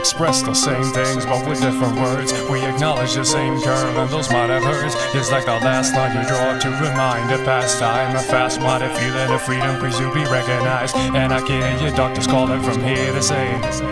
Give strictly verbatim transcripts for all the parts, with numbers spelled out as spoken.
express the same things, but with different words. We acknowledge the same curve, and those might have hurts. It's like the last line you draw to remind a past time. A fast-minded feeling of freedom, please you be recognized. And I can hear your doctors calling from here to say,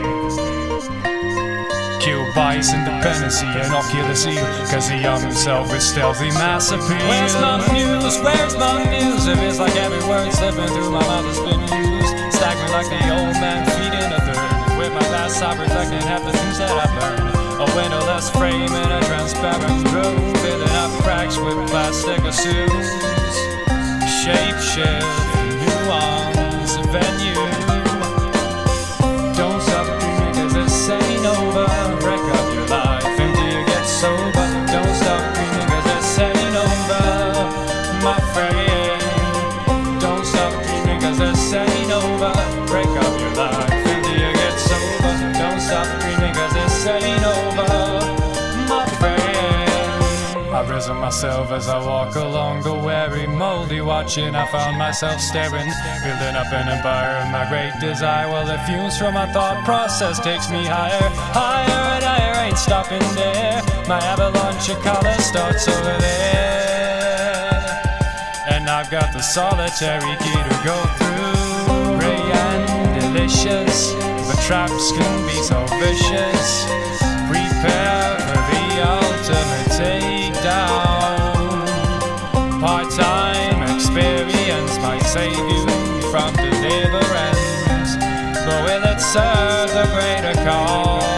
kill bias, independency, and I'll kill the seal, cause the young himself is stealthy mass appeal. Where's my muse? Where's my muse? It feels like every word slipping through my mouth has been used. Staggering like the old man feeding a third. With my past I reflecting half the things that I've learned. A windowless frame in a transparent room, filling up cracks with plastic assumes. Shape shift, nuance, venue. Don't stop dreaming cause this ain't over. Break up your life until you get sober. Don't stop dreaming cause this ain't over, my friend. Don't stop dreaming cause this ain't over. Break up your life until you get sober. Don't stop dreaming cause this ain't over, my friend. I've risen myself as I walk along the weary, moldy watching. I found myself staring, building up an empire of my great desire. Well, the fumes from my thought process takes me higher, higher and higher, ain't stopping there. My avalanche of color starts over there, and I've got the solitary key to go through. Ray and delicious, but traps can be so vicious. Prepare for the ultimate takedown. Part-time experience might save you from deliverance, but will it serve the greater cause?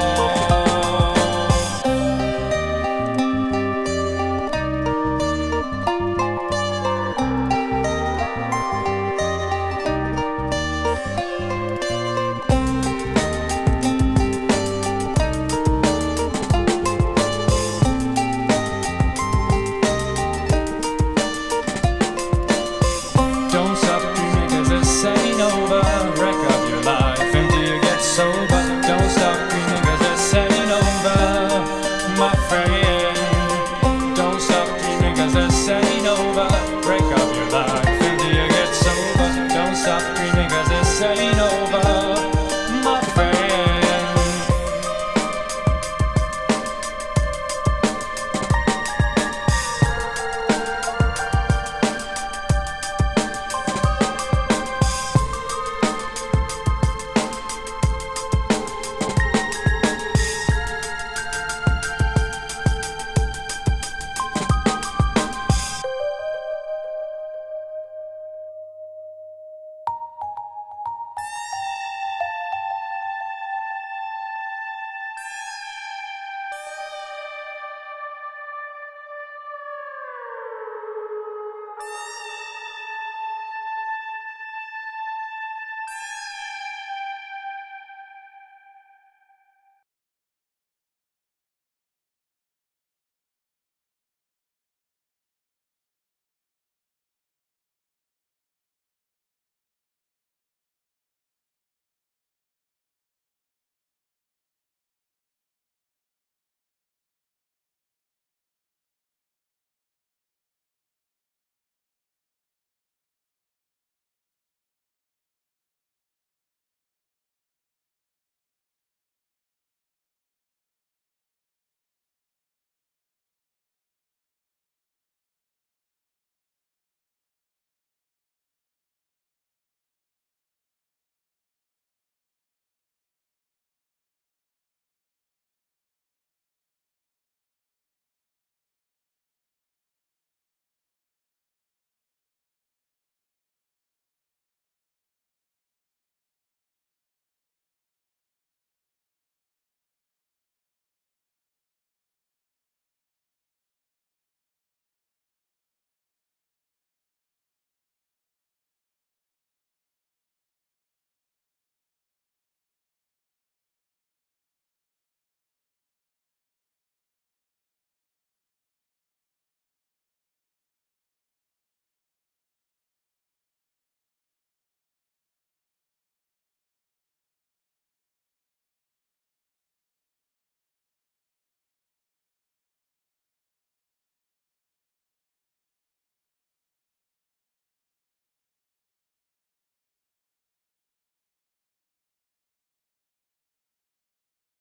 Don't stop